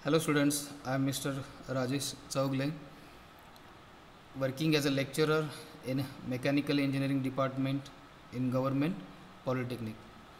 Hello students, I am Mr. Rajesh Chaugle, working as a lecturer in Mechanical Engineering Department in Government Polytechnic.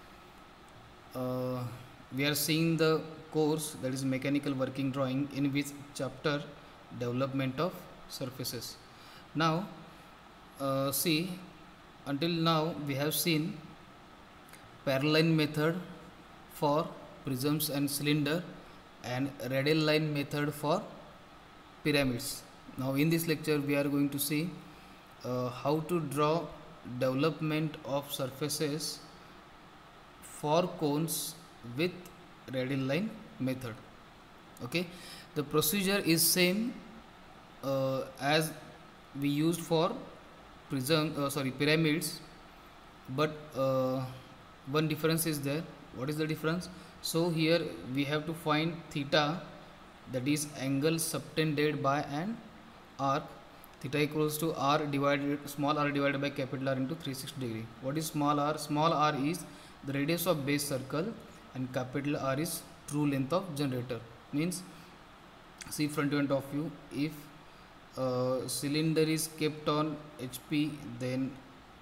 We are seeing the course that is Mechanical Working Drawing, in which chapter Development of Surfaces. Now see, until now we have seen parallel method for prisms and cylinder and radial line method for pyramids. Now in this lecture we are going to see how to draw development of surfaces for cones with radial line method. Okay, the procedure is same as we used for pyramids, but one difference is there. What is the difference? So here we have to find theta, that is angle subtended by an arc. Theta equals to small r divided by capital R into 360 degree. What is small r? Small r is the radius of base circle and capital R is true length of generator. Means, see front of view, if cylinder is kept on HP, then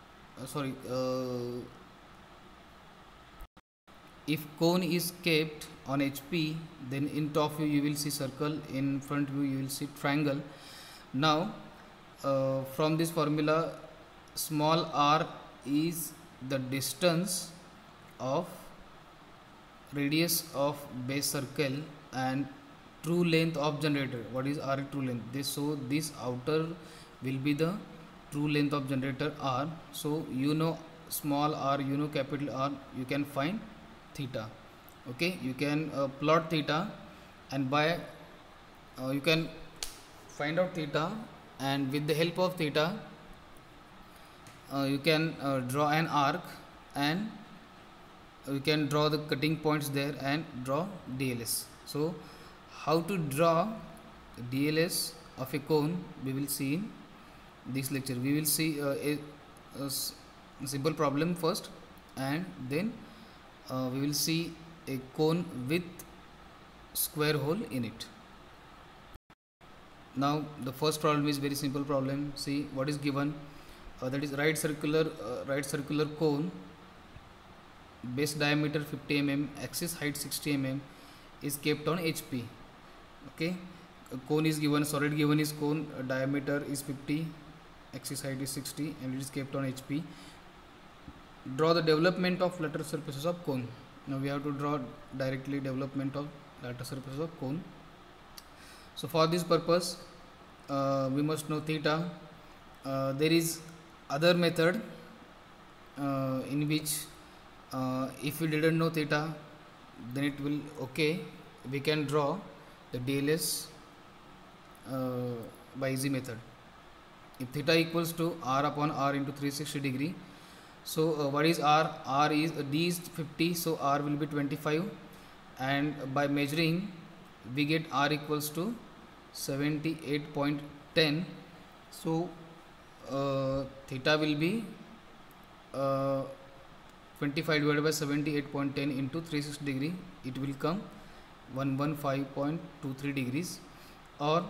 if cone is kept on HP, then in top view you will see circle, in front view you will see triangle. Now from this formula, small r is the distance of radius of base circle and true length of generator. What is r true length? This outer will be the true length of generator r. So you know small r, you know capital R, you can find theta. Okay, you can plot theta, and by you can find out theta, and with the help of theta you can draw an arc, and you can draw the cutting points there and draw DLS. So how to draw DLS of a cone we will see in this lecture. We will see a simple problem first, and then we will see a cone with square hole in it. Now the first problem is very simple problem. See what is given, that is right circular cone, base diameter 50 mm, axis height 60 mm, is kept on HP. Okay, a cone is given, solid given is cone, diameter is 50, axis height is 60, and it is kept on HP. Draw the development of lateral surfaces of cone. Now we have to draw directly development of lateral surfaces of cone. So for this purpose we must know theta. There is other method in which if we didn't know theta, then it will okay, we can draw the DLS by easy method. If theta equals to r upon r into 360 degree, so what is r? R is D is 50, so r will be 25, and by measuring we get r equals to 78.10. so theta will be 25 divided by 78.10 into 360 degree, it will come 115.23 degrees. Or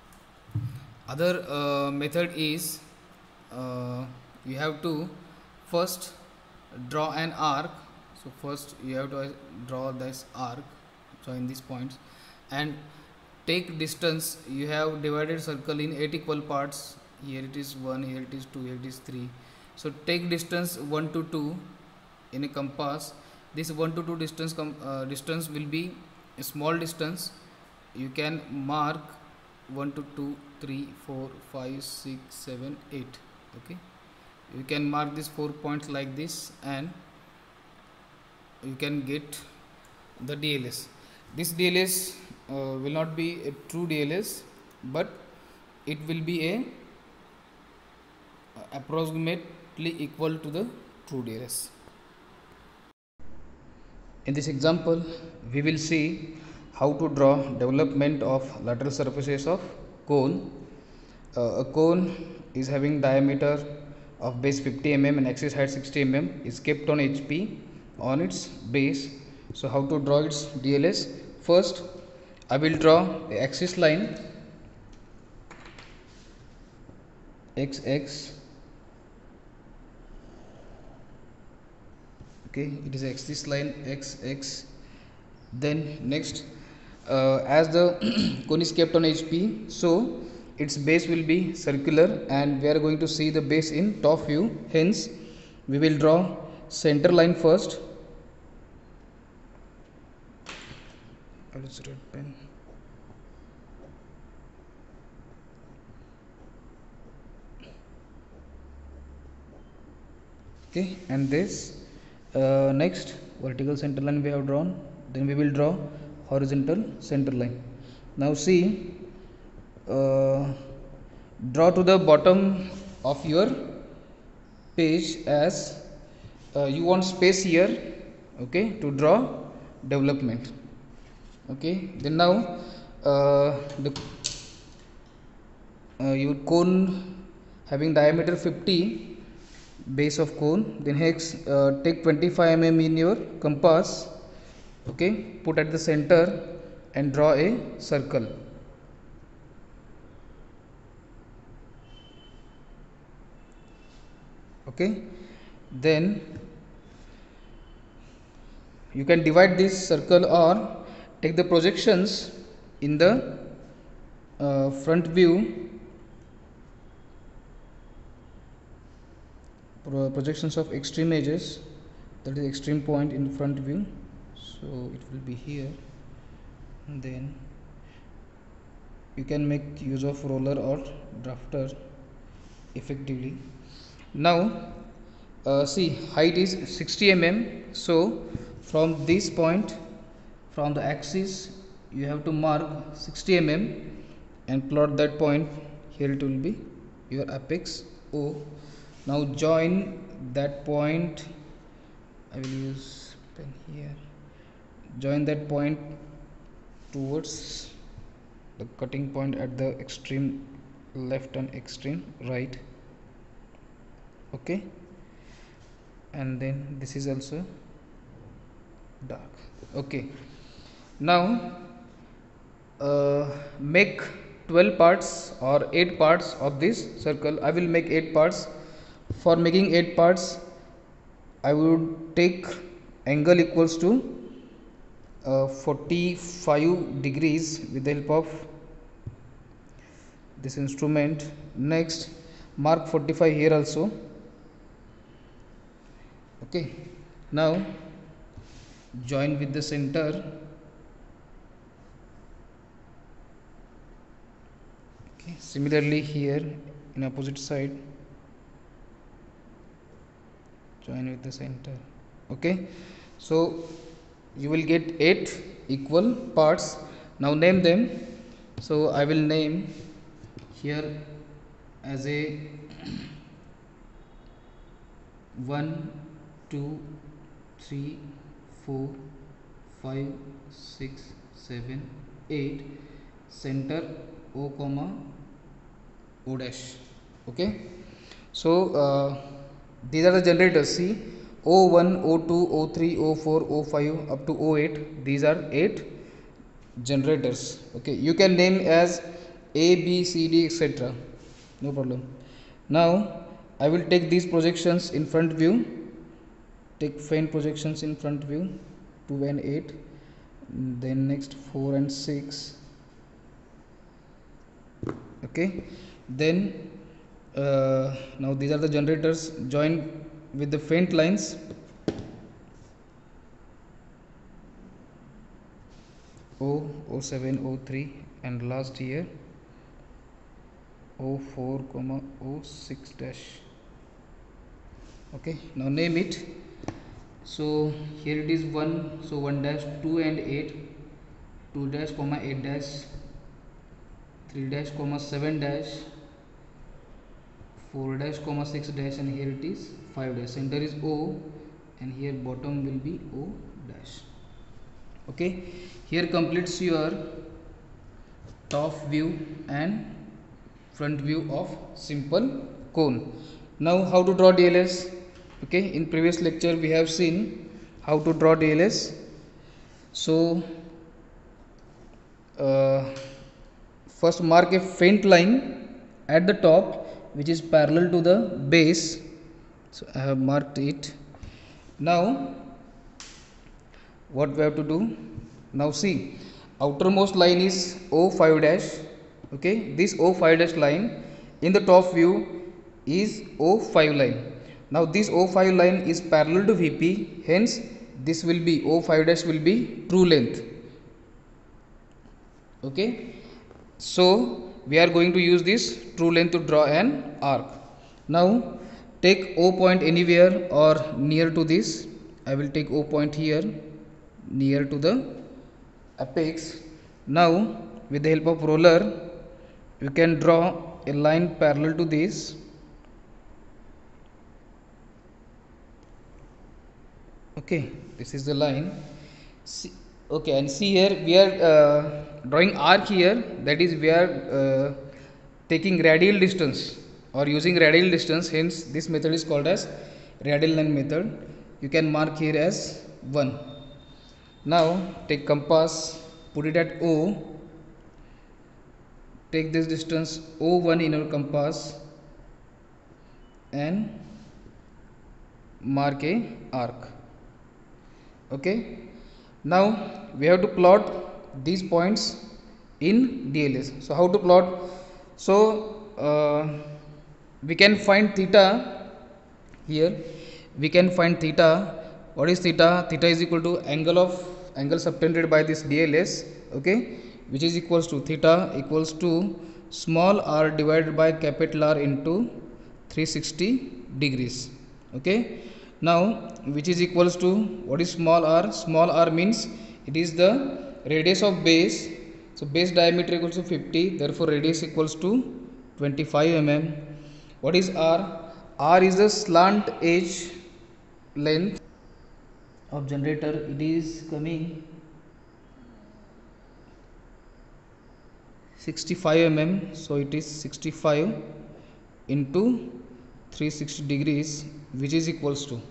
other method is you have to first draw an arc. So first you have to draw this arc, join these points, and take distance. You have divided circle in 8 equal parts. Here it is 1, here it is 2, here it is 3. So take distance 1 to 2 in a compass. This 1 to 2 distance will be a small distance. You can mark 1 to 2, 3, 4, 5, 6, 7, 8. Okay, you can mark these 4 points like this, and you can get the DLS. This DLS will not be a true DLS, but it will be a approximately equal to the true DLS. In this example we will see how to draw development of lateral surfaces of cone. A cone is having diameter of base 50 mm and axis height 60 mm, is kept on HP on its base. So how to draw its DLS? First I will draw the axis line XX. Okay, it is axis line XX. Then next, as the cone is kept on HP, so its base will be circular, and we are going to see the base in top view. Hence, we will draw center line first. I'll use red pen. Okay, and this next vertical center line we have drawn. Then we will draw horizontal center line. Now see, draw to the bottom of your page as you want space here, okay, to draw development. Okay, then now the your cone having diameter 50, base of cone, then hex take 25 mm in your compass, okay, put at the center and draw a circle. Okay, then you can divide this circle or take the projections in the front view, projections of extreme edges, that is extreme point in front view, so it will be here. And then you can make use of roller or drafter effectively. Now see, height is 60 mm, so from this point, from the axis, you have to mark 60 mm and plot that point. Here it will be your apex O. Now join that point. I will use pen here. Join that point towards the cutting point at the extreme left and extreme right. Okay, and then this is also dark. Okay, now make 12 parts or 8 parts of this circle. I will make 8 parts. For making 8 parts, I would take angle equals to 45 degrees with the help of this instrument. Next, mark 45 here also. Okay, now join with the center. Okay, similarly here in opposite side, join with the center. Okay, so you will get 8 equal parts. Now name them. So I will name here as a 1 2 3 4 5 6 7 8, center O comma O dash. Okay, so these are the generators. See, O1 O2 O3 O4 O5 up to O8, these are 8 generators. Okay, you can name as A B C D etc., no problem. Now I will take these projections in front view. Take faint projections in front view, 2 and 8, then next 4 and 6. Okay, then now these are the generators. Join with the faint lines. O, O7, O3, and last here O4, O6 dash. Okay, now name it. So here it is 1, so 1 dash, 2 and 8, 2 dash comma 8 dash, 3 dash comma 7 dash, 4 dash comma 6 dash, and here it is 5 dash. Center is O and here bottom will be O dash. Okay, here completes your top view and front view of simple cone. Now how to draw DLS? Okay, in previous lecture we have seen how to draw DLS. So First mark a faint line at the top which is parallel to the base. So I have marked it. Now what we have to do, now see, outermost line is O5 dash. Okay, this O5 dash line in the top view is O5 line. Now this O5 line is parallel to VP, hence this will be O5 dash will be true length. Okay, so we are going to use this true length to draw an arc. Now take O point anywhere or near to this. I will take O point here near to the apex. Now with the help of roller you can draw a line parallel to this. Okay, this is the line. See, okay, and see here we are drawing arc here, that is we are taking radial distance or using radial distance, hence this method is called as radial line method. You can mark here as 1. Now take compass, put it at O, take this distance O1 in our compass and mark a arc. Okay, now we have to plot these points in DLS. So how to plot? So we can find theta here. We can find theta. What is theta? Theta is equal to angle subtended by this DLS. Okay, which is equals to theta equals to small r divided by capital R into 360 degrees. Okay, now which is equals to, what is small r? Small r means it is the radius of base. So base diameter equals to 50, therefore radius equals to 25 mm. What is r? R is the slant edge length of generator. It is coming 65 mm, so it is 65 into 360 degrees, which is equals to,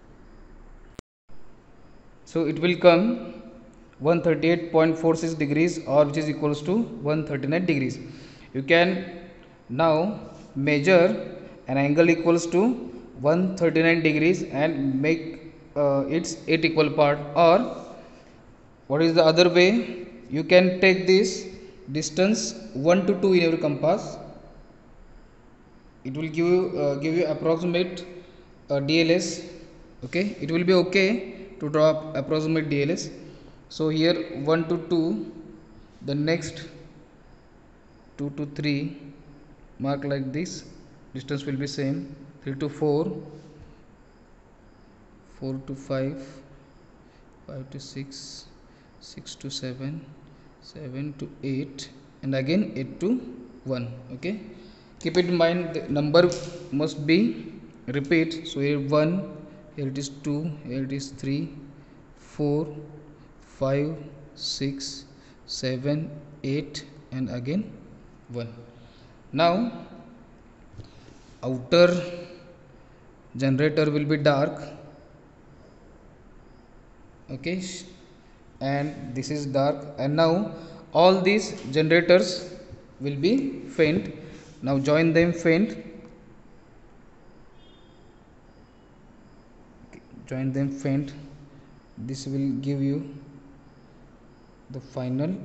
so it will come 138.46 degrees, or which is equals to 139 degrees. You can now measure an angle equals to 139 degrees and make its 8 equal part. Or what is the other way? You can take this distance 1 to 2 in your compass. It will give you approximate DLS. Okay, it will be okay to draw approximate DLS. So here 1 to 2, the next 2 to 3, mark like this, distance will be same. 3 to 4, 4 to 5, 5 to 6, 6 to 7, 7 to 8, and again 8 to 1. Okay, keep it in mind, the number must be repeat. So here 1, here it is 2, here it is 3, 4, 5, 6, 7, 8, and again 1. Now outer generator will be dark. Okay, and this is dark, and now all these generators will be faint. Now join them faint. Join them faint. This will give you the final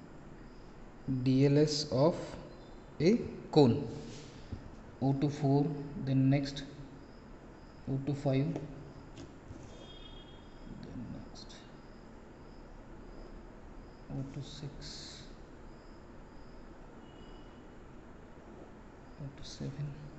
DLS of a cone. O to 4, then next O to 5, then next O to 6, O to 7.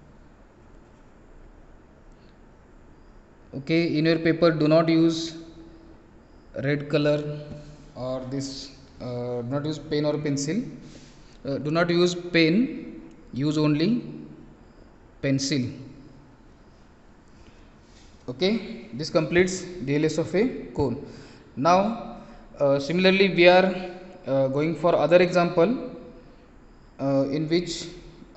Okay, in your paper do not use red color or this, do not use pen or pencil. Do not use pen, use only pencil. Okay, this completes DLS of a cone. Now similarly we are going for other example in which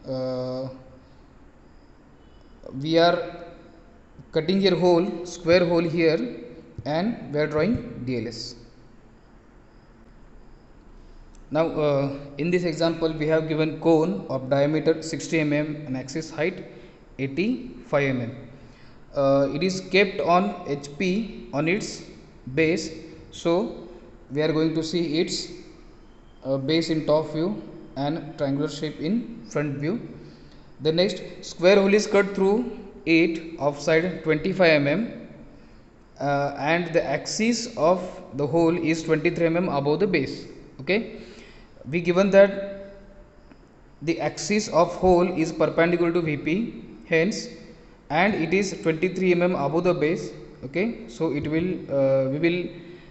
we are cutting here hole, square hole here, and we are drawing DLS. Now in this example we have given cone of diameter 60 mm and axis height 85 mm. It is kept on HP on its base, so we are going to see its base in top view and triangular shape in front view. The next, square hole is cut through it of side 25 mm and the axis of the hole is 23 mm above the base. Okay, we given that the axis of hole is perpendicular to VP, hence, and it is 23 mm above the base. Okay, so it will we will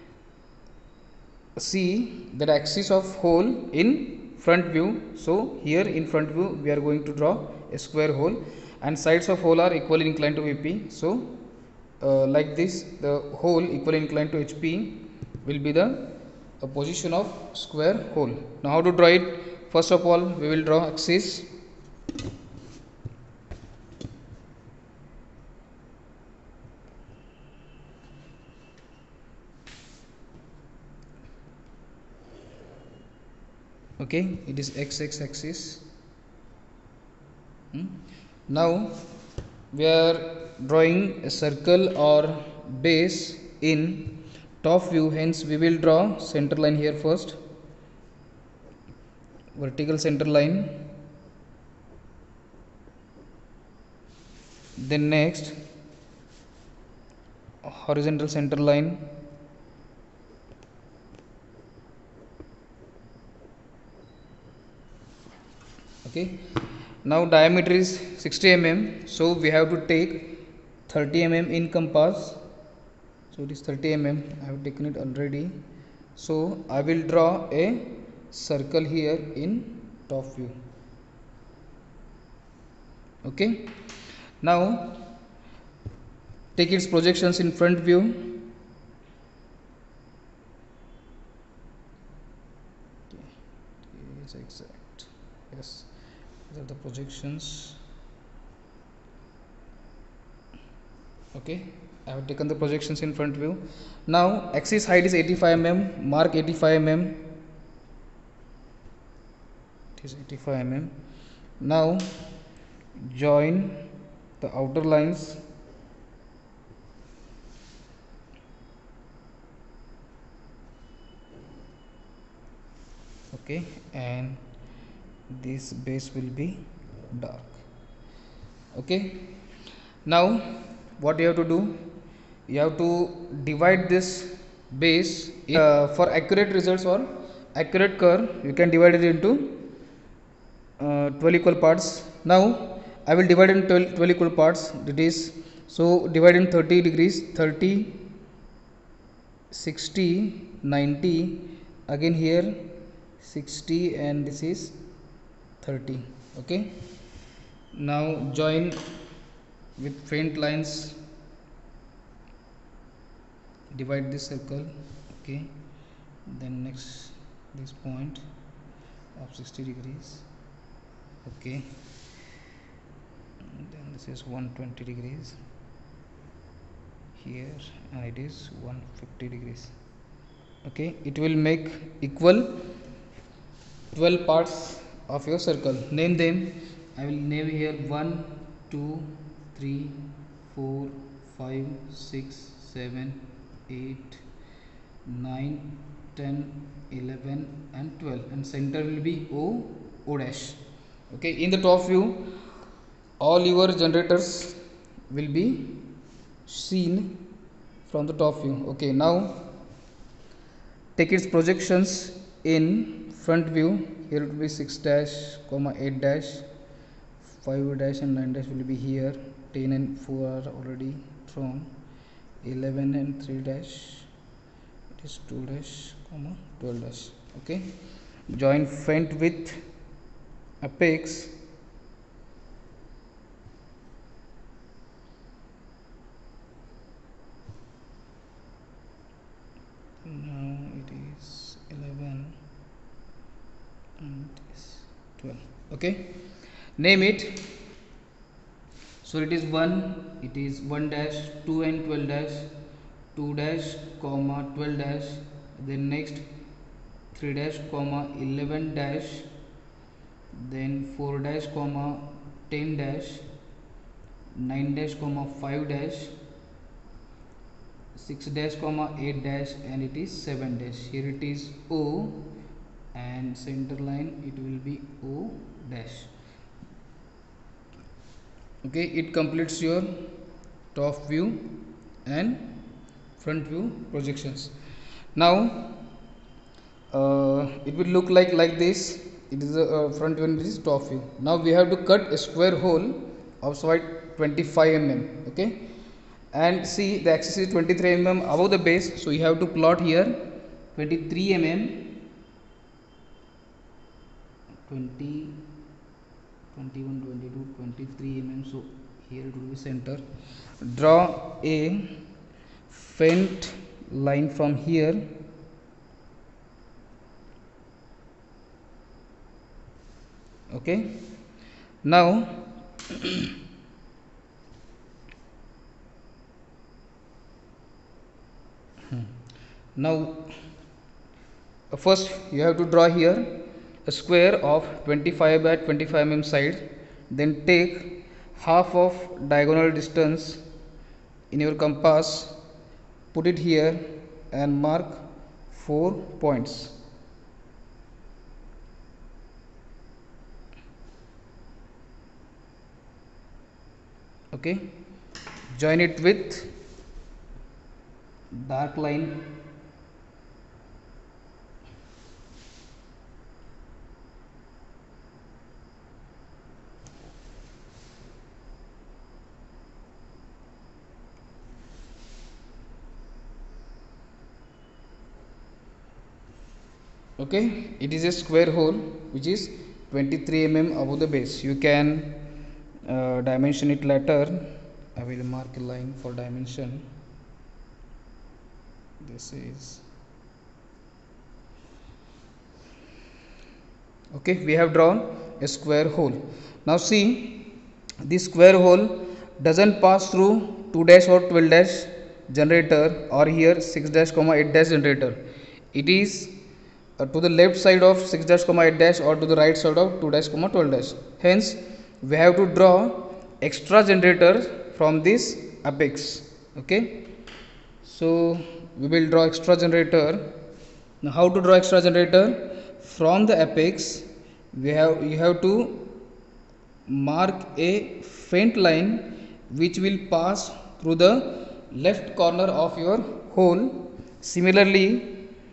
see that axis of hole in front view. So here in front view we are going to draw a square hole and sides of hole are equally inclined to VP. So like this, the hole equally inclined to HP will be the position of square hole. Now how to draw it? First of all we will draw axis. Okay, it is x axis. Now we are drawing a circle or base in top view, hence we will draw center line here first, vertical center line, then next horizontal center line, okay. Now diameter is 60 mm, so we have to take 30 mm in compass, so it is 30 mm. I have taken it already, so I will draw a circle here in top view. Okay, now take its projections in front view. Is exact, yes, these are the projections. Okay, I have taken the projections in front view. Now axis height is 85 mm, mark 85 mm, it is 85 mm. Now join the outer lines. Okay, and this base will be dark. Okay, now what you have to do, you have to divide this base for accurate results or accurate curve. You can divide it into 12 equal parts. Now I will divide in 12 equal parts. That is, so divide in 30 degrees, 30, 60, 90, again here 60, and this is 30. Okay, now join with faint lines, divide this circle. Okay, then next this point of 60 degrees. Okay, and then this is 120 degrees here, and it is 150 degrees. Okay, it will make equal 12 parts of your circle. Name them. I will name here 1, 2, 3, 4, 5, 6, 7, 8, 9, 10, 11 and 12, and center will be O dash. Okay, in the top view all your generators will be seen from the top view. Okay, now take its projections in front view. Here it will be 6 dash, 8 dash, 5 dash and 9 dash will be here. 10 and 4 are already drawn. 11 and 3 dash, it is 2 dash, 12 dash. Okay, join front with apex. Now it is 11 and it is 12. Okay, name it. So it is 1, it is 1 dash, 2 and 12 dash, 2 dash, 12 dash, then next 3 dash comma 11 dash, then 4 dash comma 10 dash, 9 dash comma 5 dash, 6 dash comma 8 dash, and it is 7 dash. Here it is O, and center line it will be O dash. Okay, it completes your top view and front view projections. Now it will look like this. It is a front view and this is top view. Now we have to cut a square hole of side 25 mm. Okay, and see the axis is 23 mm above the base, so you have to plot here 23 mm, 20, 21, 22, 23 mm. So here it will be center. Draw a faint line from here. Okay, now now first you have to draw here a square of 25 by 25 mm side, then take half of diagonal distance in your compass, put it here and mark 4 points. Okay, join it with dark line. Okay, it is a square hole which is 23 mm above the base. You can dimension it later. I will mark a line for dimension. This is okay. We have drawn a square hole. Now see, this square hole doesn't pass through 2 dash or 12 dash generator, or here 6 dash comma 8 dash generator. It is to the left side of 6 dash comma 8 dash, or to the right side of 2 dash comma 12 dash. Hence we have to draw extra generator from this apex. Okay, so we will draw extra generator. Now how to draw extra generator? From the apex you have to mark a faint line which will pass through the left corner of your hole. Similarly,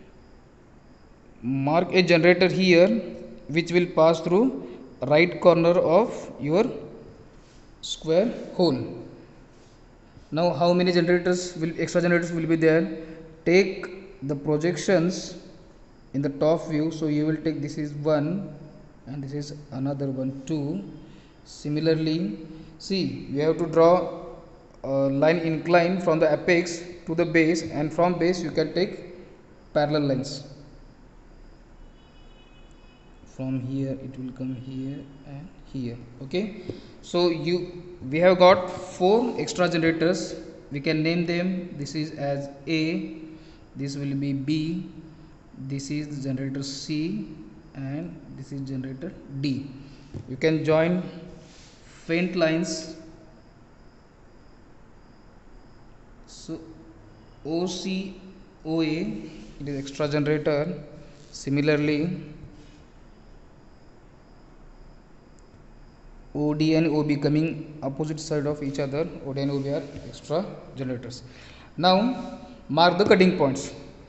mark a generator here which will pass through right corner of your square hole. Now how many extra generators will be there? Take the projections in the top view. So you will take, this is 1 and this is another one, 2. Similarly, see, we have to draw a line incline from the apex to the base, and from base you can take parallel lines. From here it will come here and here. Okay, so we have got 4 extra generators. We can name them. This is as A, this will be B, this is generator C, and this is generator D. You can join faint lines. So OC OA, it is extra generator. Similarly, OD and OB coming opposite side of each other. OD and OB are extra generators. Now mark the cutting points.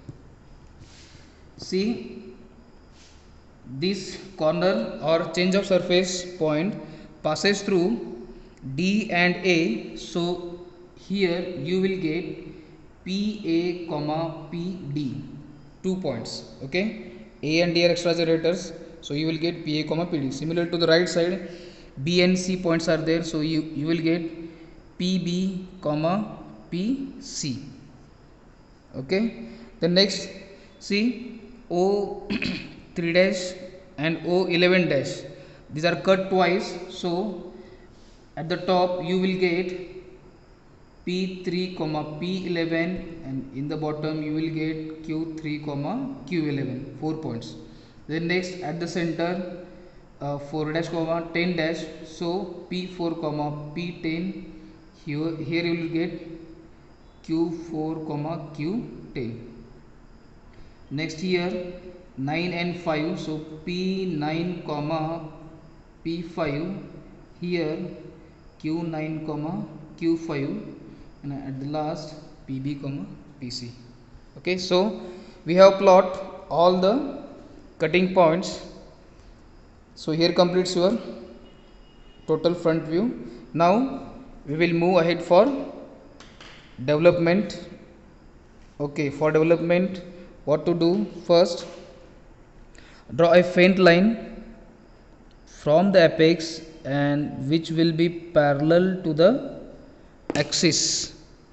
See, this corner or change of surface point passes through D and A. So here you will get PA comma PD, 2 points. Okay, A and D are extra generators, so you will get PA comma PD. Similar to the right side, B and C points are there, so you will get PB comma PC. Okay, the next, see, O 3 dash and O 11 dash, these are cut twice, so at the top you will get P3 comma P11, and in the bottom you will get Q3 comma Q11, 4 points. Then next at the center 4 dash comma 10 dash, so P4 comma P10, here you will get Q4 comma Q10. Next here 9 and 5, so P9 comma P5, here Q9 comma Q5, and at the last PB comma PC. Okay, so we have plot all the cutting points. So here completes your total front view. Now we will move ahead for development. Okay, for development, what to do? First, draw a faint line from the apex and which will be parallel to the axis,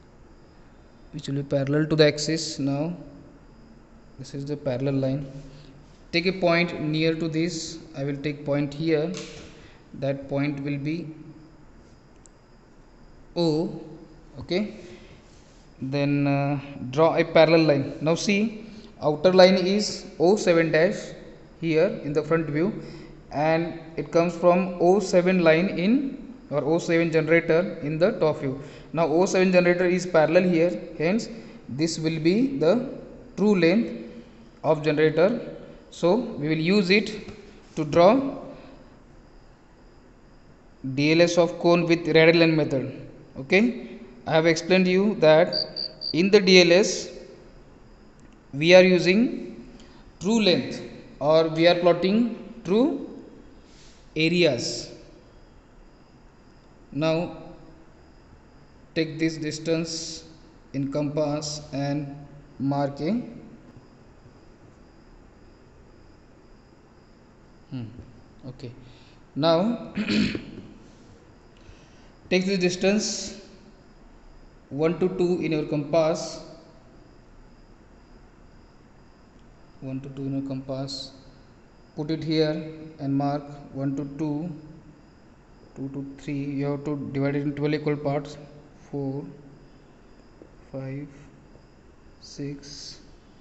now this is the parallel line. Take a point near to this. I will take point here. That point will be O. Okay, then draw a parallel line. Now see, outer line is O7 dash here in the front view, and it comes from O7 line in, or O7 generator in the top view. Now O7 generator is parallel here, hence this will be the true length of generator. So we will use it to draw DLS of cone with radial line method. Okay, I have explained you that in the DLS we are using true length, or we are plotting true areas. Now take this distance in compass and mark a okay. Now take this distance 1 to 2 in your compass, 1 to 2 in your compass, put it here and mark 1 to 2, 2 to 3. You have to divide it in 12 equal parts, 4, 5, 6,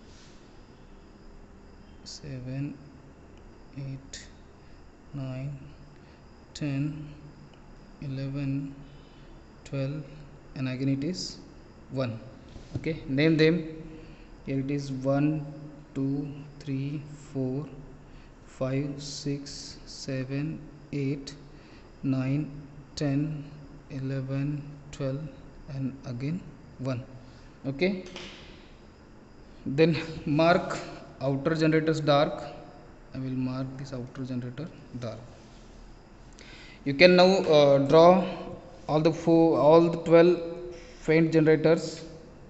7, 8, 9, 10, 11, 12, and again it is 1. Okay, name them. Here it is 1, 2, 3, 4, 5, 6, 7, 8, 9, 10, 11, 12, and again 1. Okay, then mark outer generators dark. I will mark this outer generator dark. You can now draw all the 12 faint generators.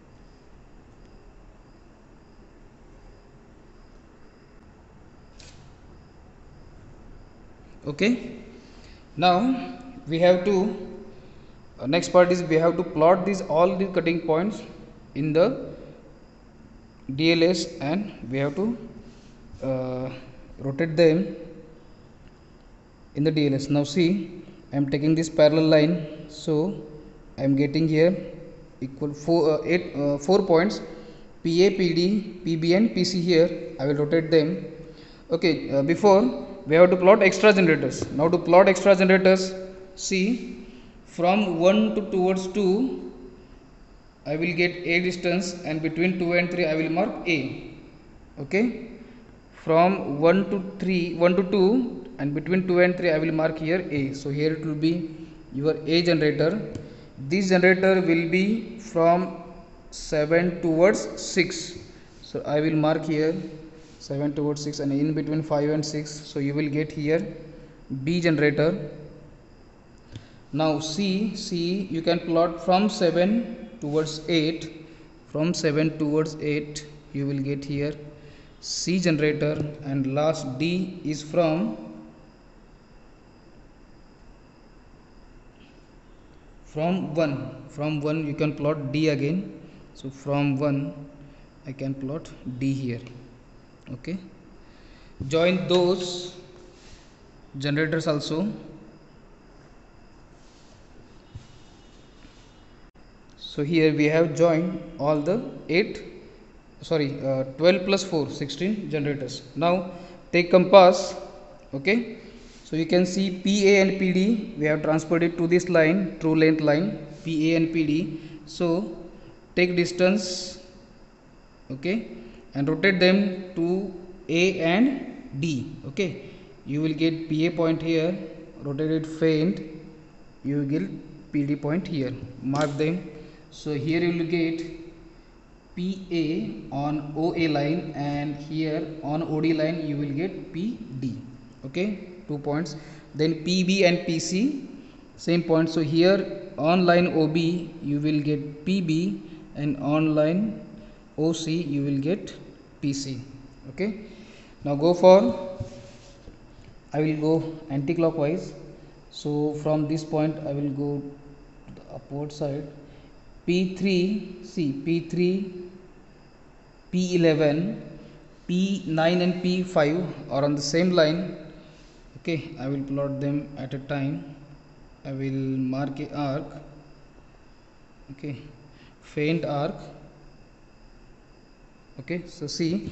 Okay, now we have to next part is we have to plot these all the cutting points in the DLS, and we have to rotate them in the DLS. Now see, I am taking this parallel line, so I am getting here equal 4 points, PA, PD, PB, and PC. Here I will rotate them. Okay, before we have to plot extra generators. Now to plot extra generators, see, from 1 to towards 2 I will get A distance, and between 2 and 3 I will mark A. Okay, from 1 to 2, and between 2 and 3 I will mark here A. So here it will be your A generator. This generator will be from 7 towards 6. So I will mark here 7 towards 6, and in between 5 and 6. So you will get here B generator. Now C, you can plot from 7 towards 8. From 7 towards 8 you will get here C generator, and last D is from 1 you can plot D again. So from 1 I can plot D here. Okay, join those generators also. So here we have joined all the 12 plus 4 16 generators. Now take compass. Okay, so you can see PA and PD we have transferred it to this line, true length line PA and PD. So take distance, okay, and rotate them to A and D. Okay, you will get PA point here, rotate it faint, you will get PD point here, mark them. So here you will get PA on OA line, and here on OD line you will get PD. Okay, 2 points. Then PB and PC same point. So here on line OB you will get PB, and on line OC you will get PC. Okay, now go for, I will go anti-clockwise. So from this point I will go to the upward side. P3, see P3, P11, P9 and P5 are on the same line. Okay, I will plot them at a time. I will mark a arc. Okay, faint arc. Okay, so see,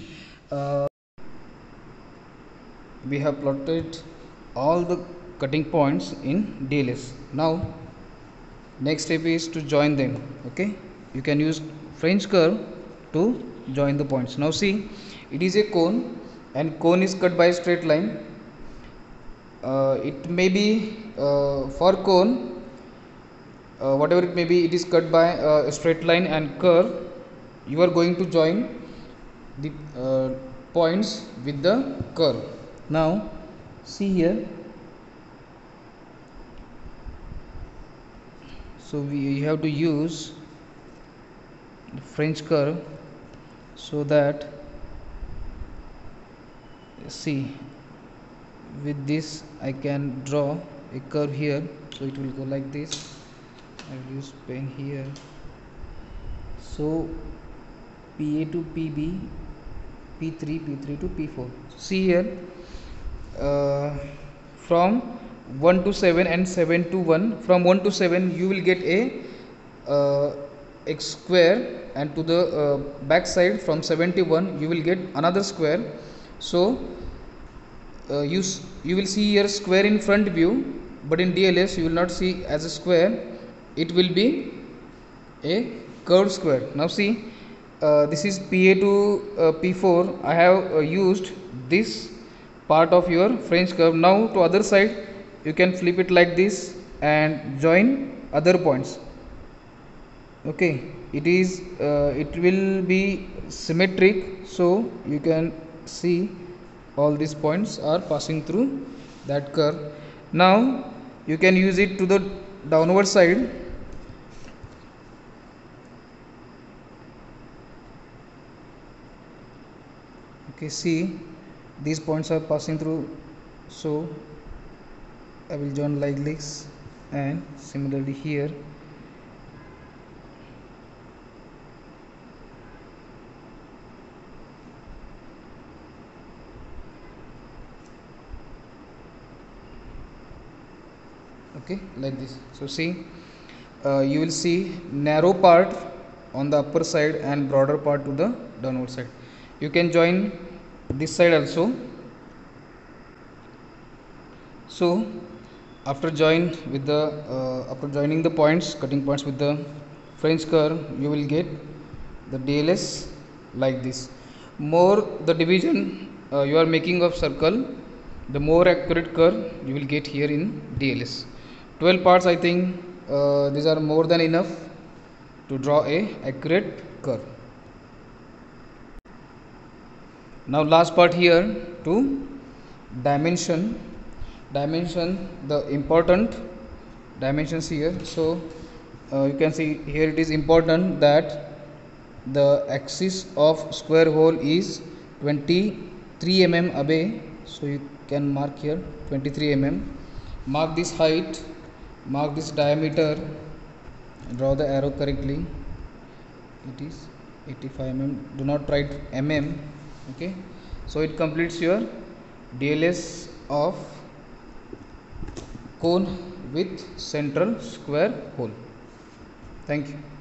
we have plotted all the cutting points in DLS. Now next step is to join them. Okay, you can use French curve to join the points. Now see, it is a cone, and cone is cut by a straight line. It may be for cone, whatever it may be, it is cut by a straight line and curve. You are going to join the points with the curve. Now see here, so we have to use the French curve, so that, see, with this I can draw a curve here, so it will go like this. I will use pen here. So PA to PB, P3, P3 to P4. See here, from 1 to 7 and 7 to 1, from 1 to 7 you will get a x square, and to the back side from 71 you will get another square. So you will see here square in front view, but in DLS you will not see as a square, it will be a curved square. Now see, this is PA to P4. I have used this part of your French curve. Now to other side you can flip it like this and join other points. Okay, it will be symmetric, so you can see all these points are passing through that curve. Now you can use it to the downward side. Okay, see, these points are passing through, so I will join like this, and similarly here. Okay, like this. So see, you will see narrow part on the upper side and broader part to the downward side. You can join this side also. So after joining the points, cutting points with the French curve, you will get the DLS like this. More the division you are making of circle, the more accurate curve you will get here in DLS. 12 parts, I think these are more than enough to draw a accurate curve. Now last part here, to dimension the important dimensions here. So you can see here, it is important that the axis of square hole is 23 mm away. So you can mark here 23 mm. Mark this height, mark this diameter, draw the arrow correctly. It is 85 mm. Do not write mm. Okay, so it completes your DLS of cone with central square hole. Thank you.